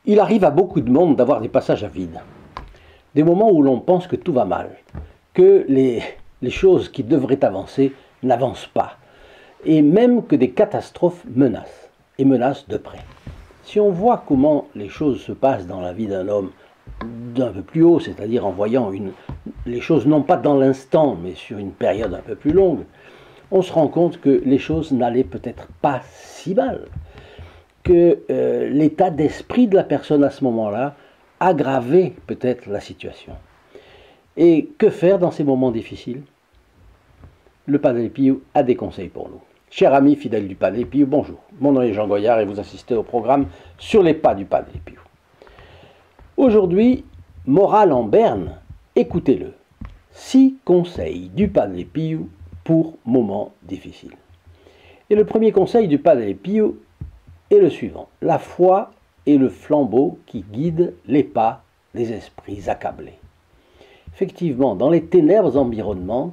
Il arrive à beaucoup de monde d'avoir des passages à vide, des moments où l'on pense que tout va mal, que les choses qui devraient avancer n'avancent pas, et même que des catastrophes menacent, et menacent de près. Si on voit comment les choses se passent dans la vie d'un homme d'un peu plus haut, c'est-à-dire en voyant les choses non pas dans l'instant, mais sur une période un peu plus longue, on se rend compte que les choses n'allaient peut-être pas si mal, que l'état d'esprit de la personne à ce moment-là aggravait peut-être la situation. Et que faire dans ces moments difficiles? Le Padre Pio a des conseils pour nous. Chers amis fidèles du Padre Pio, bonjour. Mon nom est Jean Goyard et vous assistez au programme Sur les pas du Padre Pio. Aujourd'hui, morale en berne, écoutez-le. 6 conseils du Padre Pio pour moments difficiles. Et le premier conseil du Padre Pio est le suivant. La foi est le flambeau qui guide les pas des esprits accablés. Effectivement, dans les ténèbres environnantes,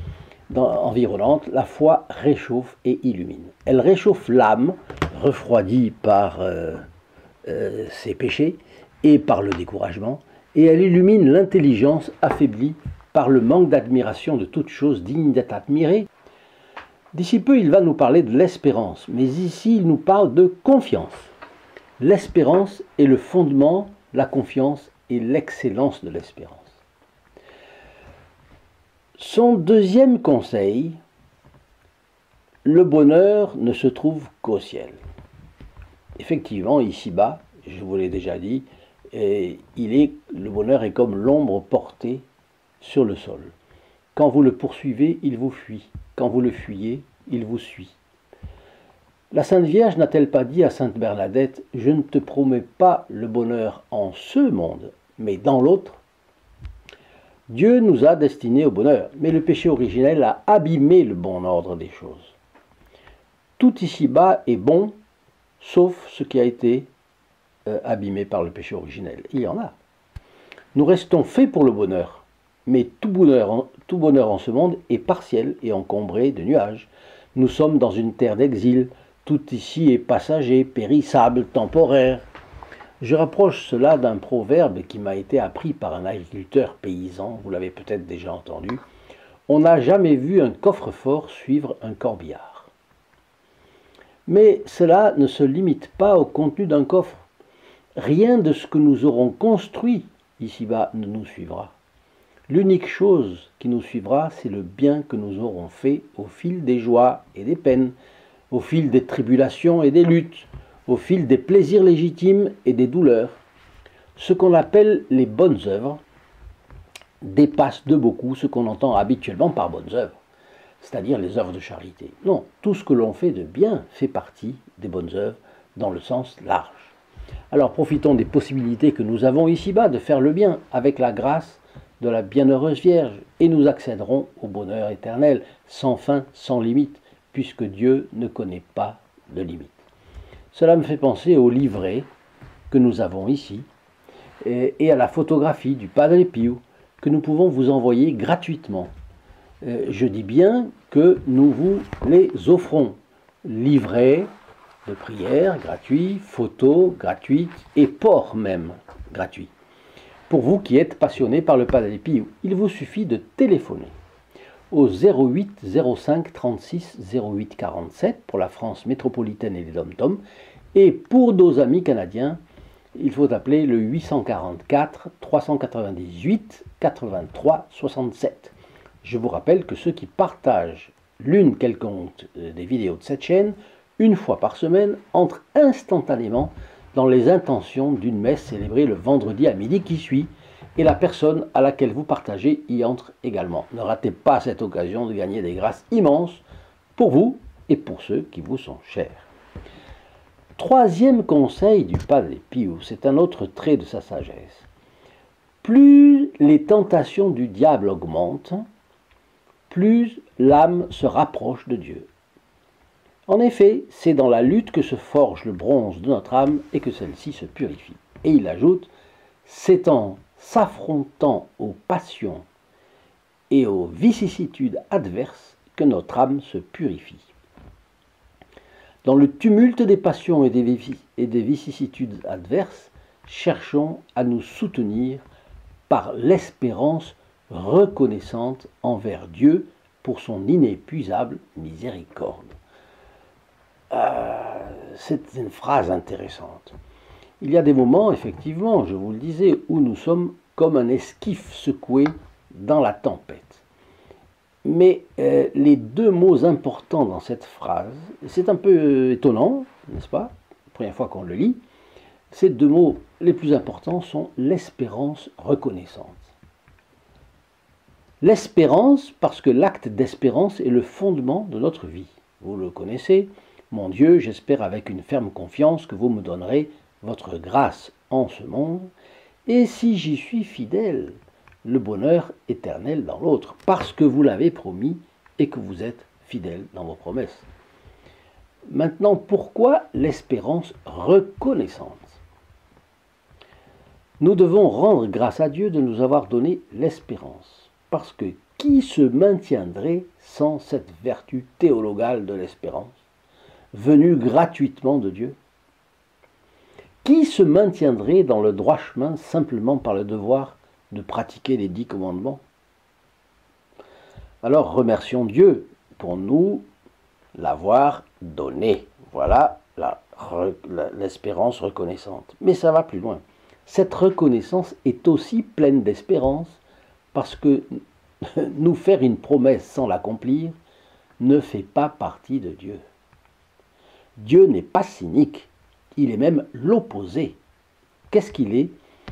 la foi réchauffe et illumine. Elle réchauffe l'âme, refroidie par ses péchés et par le découragement, et elle illumine l'intelligence affaiblie par le manque d'admiration de toute chose digne d'être admirée. D'ici peu, il va nous parler de l'espérance, mais ici, il nous parle de confiance. L'espérance est le fondement, la confiance est l'excellence de l'espérance. Son deuxième conseil, le bonheur ne se trouve qu'au ciel. Effectivement, ici-bas, je vous l'ai déjà dit, le bonheur est comme l'ombre portée sur le sol. Quand vous le poursuivez, il vous fuit. Quand vous le fuyez, il vous suit. La Sainte Vierge n'a-t-elle pas dit à Sainte Bernadette « Je ne te promets pas le bonheur en ce monde, mais dans l'autre » Dieu nous a destinés au bonheur, mais le péché originel a abîmé le bon ordre des choses. Tout ici-bas est bon, sauf ce qui a été abîmé par le péché originel. Il y en a. Nous restons faits pour le bonheur, mais tout bonheur en ce monde est partiel et encombré de nuages. Nous sommes dans une terre d'exil, tout ici est passager, périssable, temporaire. Je rapproche cela d'un proverbe qui m'a été appris par un agriculteur paysan, vous l'avez peut-être déjà entendu. On n'a jamais vu un coffre-fort suivre un corbillard. Mais cela ne se limite pas au contenu d'un coffre. Rien de ce que nous aurons construit ici-bas ne nous suivra. L'unique chose qui nous suivra, c'est le bien que nous aurons fait au fil des joies et des peines, au fil des tribulations et des luttes, au fil des plaisirs légitimes et des douleurs. Ce qu'on appelle les bonnes œuvres dépasse de beaucoup ce qu'on entend habituellement par bonnes œuvres, c'est-à-dire les œuvres de charité. Non, tout ce que l'on fait de bien fait partie des bonnes œuvres dans le sens large. Alors profitons des possibilités que nous avons ici-bas de faire le bien avec la grâce de la bienheureuse Vierge et nous accéderons au bonheur éternel, sans fin, sans limite, puisque Dieu ne connaît pas de limite. Cela me fait penser au livret que nous avons ici et à la photographie du Padre Pio que nous pouvons vous envoyer gratuitement. Je dis bien que nous vous les offrons. Livret de prière gratuit, photos gratuites et port même gratuit. Pour vous qui êtes passionnés par le Padre Pio, il vous suffit de téléphoner au 08 05 36 08 47 pour la France métropolitaine et les DOM-TOM. Et pour nos amis canadiens, il faut appeler le 844 398 83 67. Je vous rappelle que ceux qui partagent l'une quelconque des vidéos de cette chaîne, une fois par semaine, entrent instantanément dans les intentions d'une messe célébrée le vendredi à midi qui suit, et la personne à laquelle vous partagez y entre également. Ne ratez pas cette occasion de gagner des grâces immenses pour vous et pour ceux qui vous sont chers. Troisième conseil du Padre Pio, c'est un autre trait de sa sagesse. Plus les tentations du diable augmentent, plus l'âme se rapproche de Dieu. En effet, c'est dans la lutte que se forge le bronze de notre âme et que celle-ci se purifie. Et il ajoute, c'est en s'affrontant aux passions et aux vicissitudes adverses que notre âme se purifie. Dans le tumulte des passions et des vicissitudes adverses, cherchons à nous soutenir par l'espérance reconnaissante envers Dieu pour son inépuisable miséricorde. C'est une phrase intéressante. Il y a des moments, effectivement, je vous le disais, où nous sommes comme un esquif secoué dans la tempête. Mais les deux mots importants dans cette phrase, c'est un peu étonnant, n'est-ce pas? La première fois qu'on le lit, ces deux mots les plus importants sont l'espérance reconnaissante. L'espérance, parce que l'acte d'espérance est le fondement de notre vie. Vous le connaissez, mon Dieu, j'espère avec une ferme confiance que vous me donnerez votre grâce en ce monde, et si j'y suis fidèle, le bonheur éternel dans l'autre, parce que vous l'avez promis et que vous êtes fidèle dans vos promesses. Maintenant, pourquoi l'espérance reconnaissante? Nous devons rendre grâce à Dieu de nous avoir donné l'espérance, parce que qui se maintiendrait sans cette vertu théologale de l'espérance, venue gratuitement de Dieu? Qui se maintiendrait dans le droit chemin simplement par le devoir de pratiquer les 10 commandements? Alors remercions Dieu pour nous l'avoir donné. Voilà l'espérance reconnaissante. Mais ça va plus loin. Cette reconnaissance est aussi pleine d'espérance parce que nous faire une promesse sans l'accomplir ne fait pas partie de Dieu. Dieu n'est pas cynique, il est même l'opposé. Qu'est-ce qu'il est?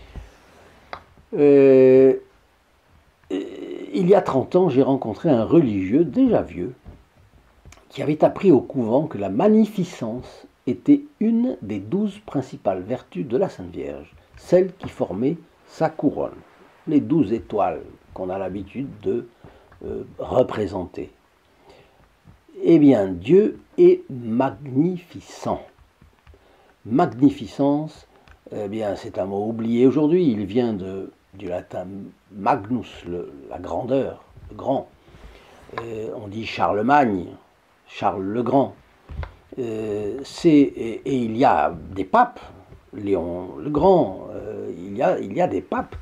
Il y a 30 ans, j'ai rencontré un religieux, déjà vieux, qui avait appris au couvent que la magnificence était une des 12 principales vertus de la Sainte Vierge, celle qui formait sa couronne, les 12 étoiles qu'on a l'habitude de représenter. Eh bien, Dieu est magnificent. Magnificence, eh bien, c'est un mot oublié aujourd'hui, il vient du latin magnus, la grandeur, le grand. On dit Charlemagne, Charles le Grand. Et il y a des papes, Léon le Grand, il y a des papes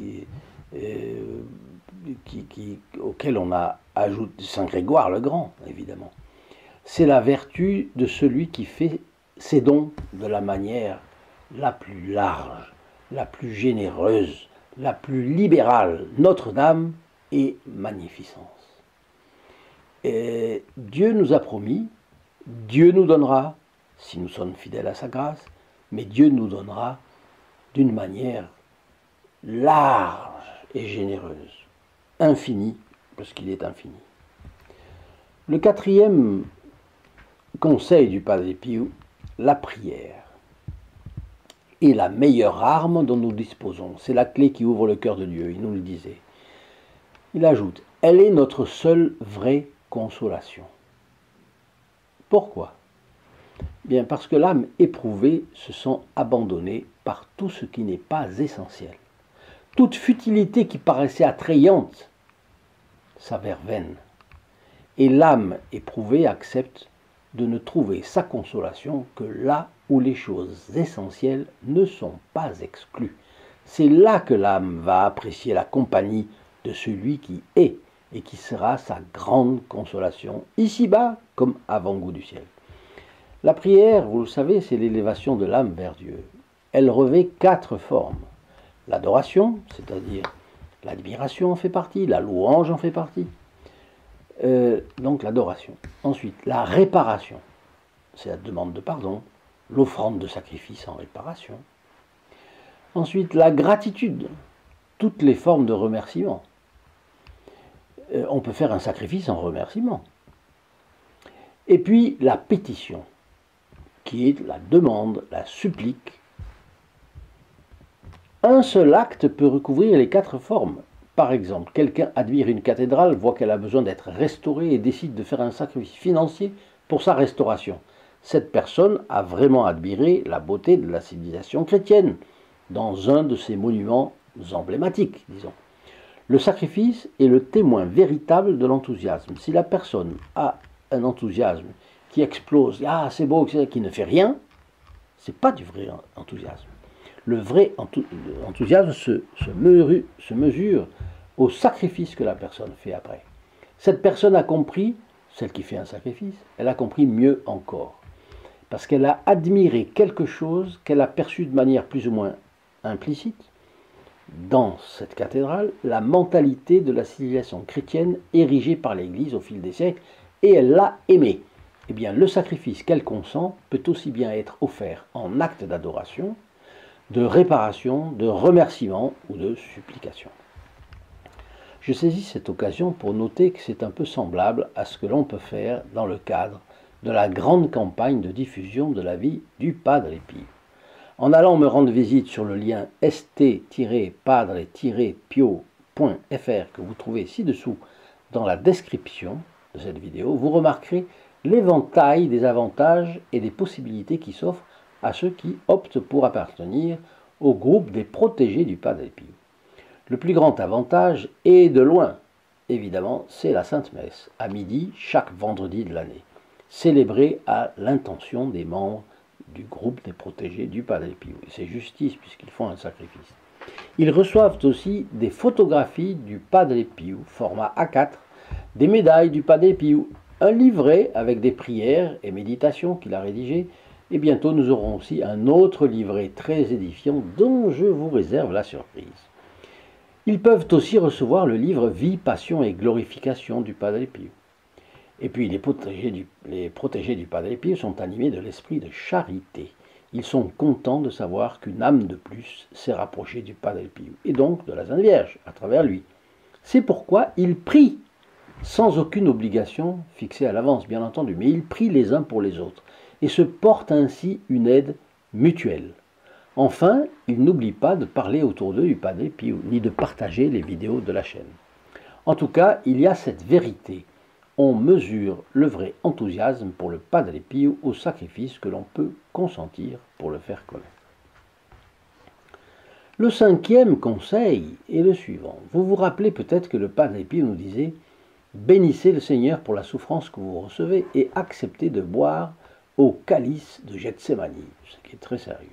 auxquels on a ajouté Saint Grégoire le Grand, évidemment. C'est la vertu de celui qui fait ses dons de la manière la plus large, la plus généreuse, la plus libérale. Notre-Dame est magnificence. Et Dieu nous a promis, Dieu nous donnera, si nous sommes fidèles à sa grâce, mais Dieu nous donnera d'une manière large et généreuse, infinie, parce qu'il est infini. Le quatrième conseil du Padre Pio, la prière est la meilleure arme dont nous disposons. C'est la clé qui ouvre le cœur de Dieu, il nous le disait. Il ajoute, elle est notre seule vraie consolation. Pourquoi? Bien parce que l'âme éprouvée se sent abandonnée par tout ce qui n'est pas essentiel. Toute futilité qui paraissait attrayante s'avère vaine. Et l'âme éprouvée accepte de ne trouver sa consolation que là où les choses essentielles ne sont pas exclues. C'est là que l'âme va apprécier la compagnie de celui qui est et qui sera sa grande consolation, ici-bas comme avant-goût du ciel. La prière, vous le savez, c'est l'élévation de l'âme vers Dieu. Elle revêt 4 formes. L'adoration, c'est-à-dire l'admiration en fait partie, la louange en fait partie. Donc l'adoration. Ensuite, la réparation, c'est la demande de pardon, l'offrande de sacrifice en réparation. Ensuite, la gratitude, toutes les formes de remerciement. On peut faire un sacrifice en remerciement. Et puis la pétition, qui est la demande, la supplique. Un seul acte peut recouvrir les 4 formes. Par exemple, quelqu'un admire une cathédrale, voit qu'elle a besoin d'être restaurée et décide de faire un sacrifice financier pour sa restauration. Cette personne a vraiment admiré la beauté de la civilisation chrétienne dans un de ses monuments emblématiques, disons. Le sacrifice est le témoin véritable de l'enthousiasme. Si la personne a un enthousiasme qui explose, ah c'est beau, qui ne fait rien, c'est pas du vrai enthousiasme. Le vrai enthousiasme se mesure au sacrifice que la personne fait après. Cette personne a compris, celle qui fait un sacrifice, elle a compris mieux encore. Parce qu'elle a admiré quelque chose qu'elle a perçu de manière plus ou moins implicite dans cette cathédrale, la mentalité de la civilisation chrétienne érigée par l'Église au fil des siècles, et elle l'a aimée. Eh bien, le sacrifice qu'elle consent peut aussi bien être offert en acte d'adoration, de réparation, de remerciement ou de supplication. Je saisis cette occasion pour noter que c'est un peu semblable à ce que l'on peut faire dans le cadre de la grande campagne de diffusion de la vie du Padre Pio. En allant me rendre visite sur le lien st-padre-pio.fr que vous trouvez ci-dessous dans la description de cette vidéo, vous remarquerez l'éventail des avantages et des possibilités qui s'offrent à ceux qui optent pour appartenir au groupe des protégés du Padre Pio. Le plus grand avantage, et de loin, évidemment, c'est la Sainte Messe, à midi chaque vendredi de l'année, célébrée à l'intention des membres du groupe des protégés du Padre Pio. C'est justice puisqu'ils font un sacrifice. Ils reçoivent aussi des photographies du Padre Pio, format A4, des médailles du Padre Pio, un livret avec des prières et méditations qu'il a rédigées, et bientôt nous aurons aussi un autre livret très édifiant dont je vous réserve la surprise. Ils peuvent aussi recevoir le livre Vie, Passion et Glorification du Padre Pio. Et puis les protégés du Padre Pio sont animés de l'esprit de charité. Ils sont contents de savoir qu'une âme de plus s'est rapprochée du Padre Pio, et donc de la Sainte Vierge, à travers lui. C'est pourquoi ils prient, sans aucune obligation fixée à l'avance, bien entendu, mais ils prient les uns pour les autres, et se portent ainsi une aide mutuelle. Enfin, ils n'oublient pas de parler autour d'eux du Padre Pio, ni de partager les vidéos de la chaîne. En tout cas, il y a cette vérité. On mesure le vrai enthousiasme pour le Padre Pio au sacrifice que l'on peut consentir pour le faire connaître. Le cinquième conseil est le suivant. Vous vous rappelez peut-être que le Padre Pio nous disait « Bénissez le Seigneur pour la souffrance que vous recevez et acceptez de boire au calice de Gethsémani », ce qui est très sérieux.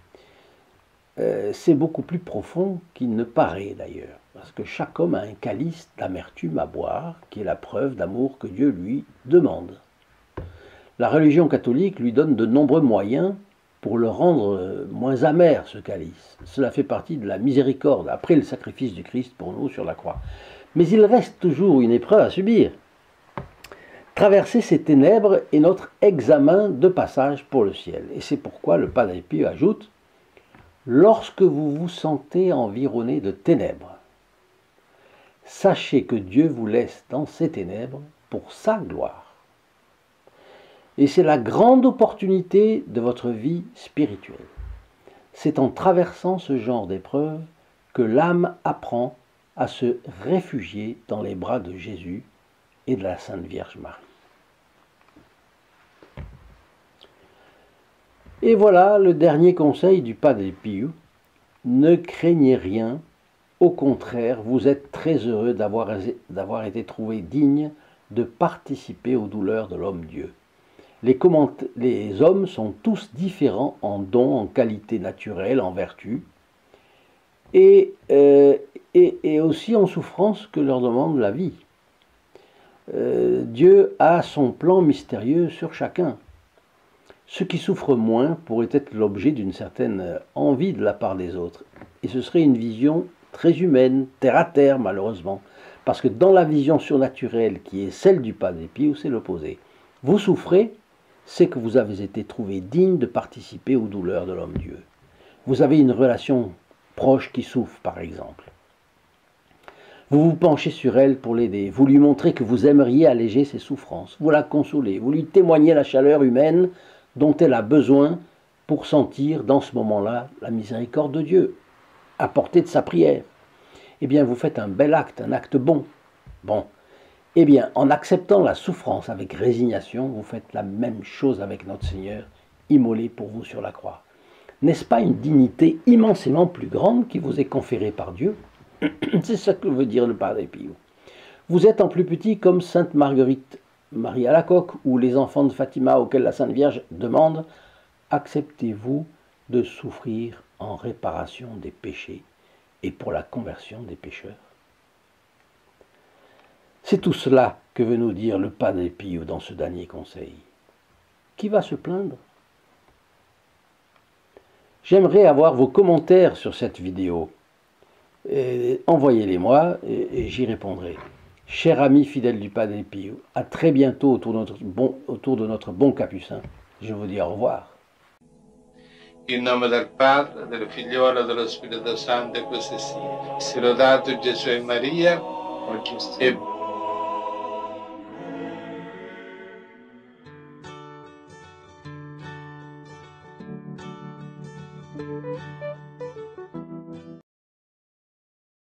C'est beaucoup plus profond qu'il ne paraît d'ailleurs, parce que chaque homme a un calice d'amertume à boire, qui est la preuve d'amour que Dieu lui demande. La religion catholique lui donne de nombreux moyens pour le rendre moins amer, ce calice. Cela fait partie de la miséricorde, après le sacrifice du Christ pour nous sur la croix. Mais il reste toujours une épreuve à subir. Traverser ces ténèbres est notre examen de passage pour le ciel. Et c'est pourquoi le Padre Pio ajoute « Lorsque vous vous sentez environné de ténèbres, sachez que Dieu vous laisse dans ces ténèbres pour sa gloire. Et c'est la grande opportunité de votre vie spirituelle. C'est en traversant ce genre d'épreuve que l'âme apprend à se réfugier dans les bras de Jésus et de la Sainte Vierge Marie. » Et voilà le dernier conseil du Padre Pio. Ne craignez rien, au contraire, vous êtes très heureux d'avoir été trouvé digne de participer aux douleurs de l'homme-dieu. Les hommes sont tous différents en dons, en qualités naturelles, en vertus, et aussi en souffrances que leur demande la vie. Dieu a son plan mystérieux sur chacun. Ceux qui souffrent moins pourraient être l'objet d'une certaine envie de la part des autres. Et ce serait une vision très humaine, terre à terre malheureusement. Parce que dans la vision surnaturelle qui est celle du Padre Pio, c'est l'opposé. Vous souffrez, c'est que vous avez été trouvé digne de participer aux douleurs de l'homme-dieu. Vous avez une relation proche qui souffre par exemple. Vous vous penchez sur elle pour l'aider, vous lui montrez que vous aimeriez alléger ses souffrances, vous la consolez, vous lui témoignez la chaleur humaine dont elle a besoin pour sentir dans ce moment-là la miséricorde de Dieu, à portée de sa prière. Eh bien, vous faites un bel acte, un acte bon. Bon, eh bien, en acceptant la souffrance avec résignation, vous faites la même chose avec notre Seigneur, immolé pour vous sur la croix. N'est-ce pas une dignité immensément plus grande qui vous est conférée par Dieu? C'est ça que veut dire le Padre Pio. Vous êtes en plus petit comme Sainte Marguerite Marie Alacoque ou les enfants de Fatima auxquels la Sainte Vierge demande « Acceptez-vous de souffrir en réparation des péchés et pour la conversion des pécheurs. C'est tout cela que veut nous dire le Padre Pio dans ce dernier conseil. Qui va se plaindre? J'aimerais avoir vos commentaires sur cette vidéo. Envoyez-les-moi et j'y répondrai. Chers amis fidèles du Padre Pio, à très bientôt autour de notre bon capucin. Je vous dis au revoir. In nome del Padre, del Figliolo e dello Spirito Santo, e così sia. Sia lodato Gesù e Maria, e